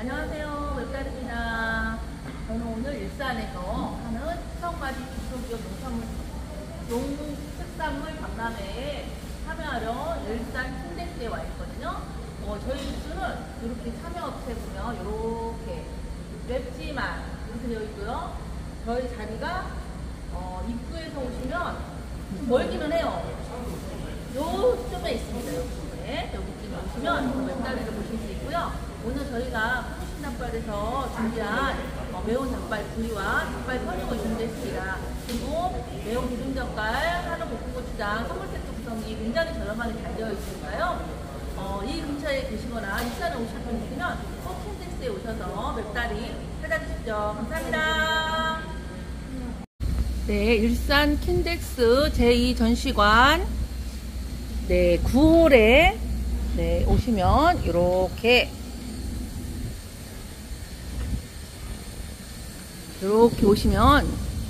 안녕하세요. 웹달입니다. 저는 오늘 일산에서 하는 수성맞이 중소기업 농특산물 박람회에 참여하려 일산 킨덱스에 와 있거든요. 저희 부스는 이렇게 참여업체 보면 이렇게 웹지만 이렇게 되어 있고요. 저희 자리가 입구에서 오시면 멀기는 해요. 요쯤에 있습니다. 여기쯤에 오시면 웹다리를 보실 수 있고요. 오늘 저희가 포무신 닭발에서 준비한 매운 닭발 구이와 닭발 편육을 준비했습니다. 그리고 매운 비빔젓갈, 한우 볶음고추장, 선물 세트 구성이 굉장히 저렴하게 잘 되어 있으니까요. 이 근처에 계시거나 일산에 오실 분 있으면 꼭 킨덱스에 오셔서 맵다리 찾아주십시오. 감사합니다. 네, 일산 킨덱스 제2전시관 9홀에 오시면 이렇게 오시면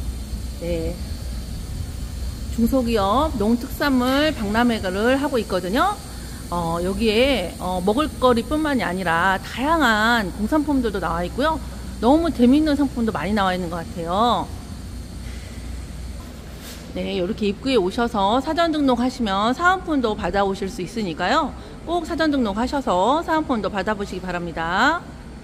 중소기업 농특산물 박람회를 하고 있거든요. 여기에 먹을거리 뿐만이 아니라 다양한 공산품들도 나와 있고요. 너무 재미있는 상품도 많이 나와 있는 것 같아요. 네, 이렇게 입구에 오셔서 사전 등록하시면 사은품도 받아오실 수 있으니까요. 꼭 사전 등록하셔서 사은품도 받아보시기 바랍니다.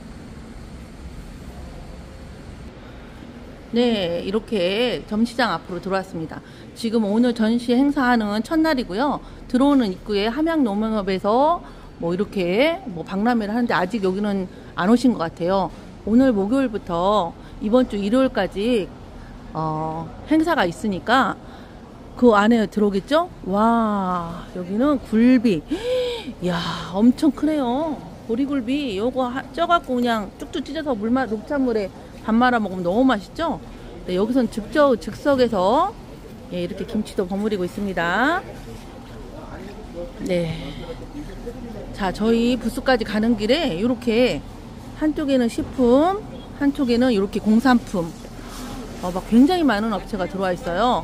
네, 이렇게 전시장 앞으로 들어왔습니다. 지금 오늘 전시 행사하는 첫날이고요. 들어오는 입구에 함양농협에서 이렇게 박람회를 하는데 아직 여기는 안 오신 것 같아요. 오늘 목요일부터 이번 주 일요일까지 행사가 있으니까 그 안에 들어오겠죠? 와, 여기는 굴비. 이야, 엄청 크네요. 보리굴비. 요거 쪄갖고 그냥 쭉쭉 찢어서 녹차물에 밥 말아 먹으면 너무 맛있죠? 네, 여기선 즉석에서 이렇게 김치도 버무리고 있습니다. 네. 자, 저희 부스까지 가는 길에 이렇게 한쪽에는 식품, 한쪽에는 이렇게 공산품. 막 굉장히 많은 업체가 들어와 있어요.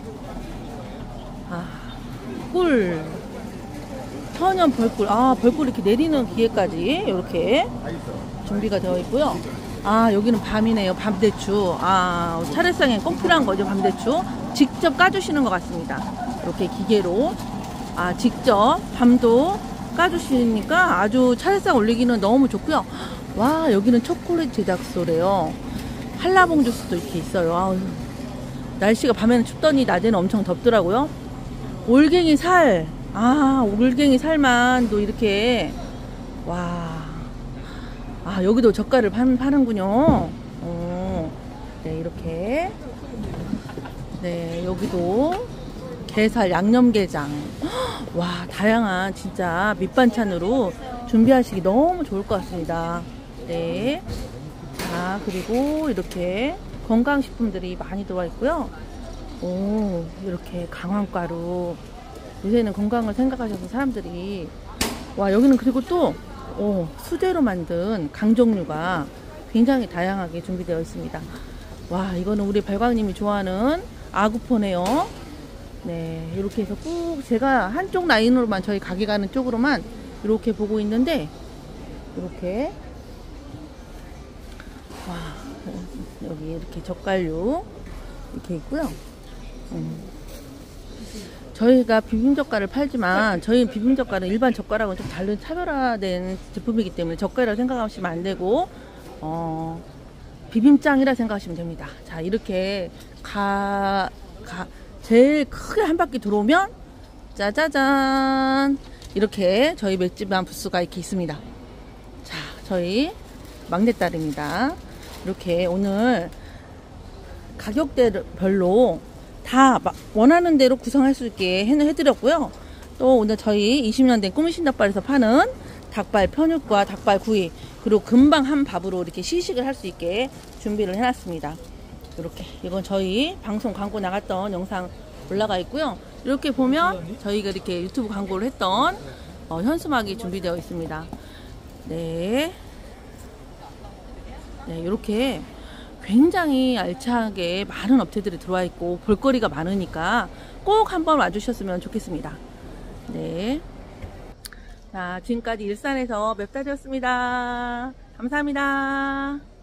꿀, 천연 벌꿀, 벌꿀 이렇게 내리는 기계까지 이렇게 준비가 되어 있고요. 여기는 밤이네요. 밤대추. 차례상에 꼭 필요한 거죠. 밤대추. 직접 까주시는 것 같습니다. 이렇게 기계로. 직접 밤도 까주시니까 아주 차례상 올리기는 너무 좋고요. 와, 여기는 초콜릿 제작소래요. 한라봉 주스도 이렇게 있어요. 날씨가 밤에는 춥더니 낮에는 엄청 덥더라고요. 올갱이 살. 올갱이 살만도 이렇게. 와. 여기도 젓갈을 파는군요. 네, 이렇게. 네, 여기도 게살, 양념게장. 와, 다양한 진짜 밑반찬으로 준비하시기 너무 좋을 것 같습니다. 네. 그리고 이렇게 건강식품들이 많이 들어와 있고요. 이렇게 강황가루. 요새는 건강을 생각하셔서 사람들이. 와, 여기는 그리고 또 수제로 만든 강정류가 굉장히 다양하게 준비되어 있습니다. 와, 이거는 우리 발광님이 좋아하는 아구포네요. 네, 이렇게 해서 꾹 제가 한쪽 라인으로만 저희 가게 가는 쪽으로만 이렇게 보고 있는데 이렇게 와, 여기 이렇게 젓갈류 이렇게 있고요. 저희가 비빔젓갈을 팔지만 저희 비빔젓갈은 일반 젓갈하고는 좀 다른 차별화된 제품이기 때문에 젓갈이라고 생각하시면 안 되고 비빔장이라 생각하시면 됩니다. 자, 이렇게 제일 크게 한 바퀴 들어오면 짜자잔 이렇게 저희 맷집한 부스가 이렇게 있습니다. 자, 저희 막내딸입니다. 이렇게 오늘 가격대별로 다 원하는 대로 구성할 수 있게 해드렸고요. 또 오늘 저희 20년 된 꾸미신 닭발에서 파는 닭발 편육과 닭발 구이 그리고 금방 한 밥으로 이렇게 시식을 할 수 있게 준비를 해놨습니다. 이렇게 이건 저희 방송 광고 나갔던 영상 올라가 있고요. 이렇게 보면 저희가 이렇게 유튜브 광고를 했던 현수막이 준비되어 있습니다. 네, 이렇게 굉장히 알차게 많은 업체들이 들어와 있고 볼거리가 많으니까 꼭 한번 와주셨으면 좋겠습니다. 네. 자, 지금까지 일산에서 맵다지였습니다. 감사합니다.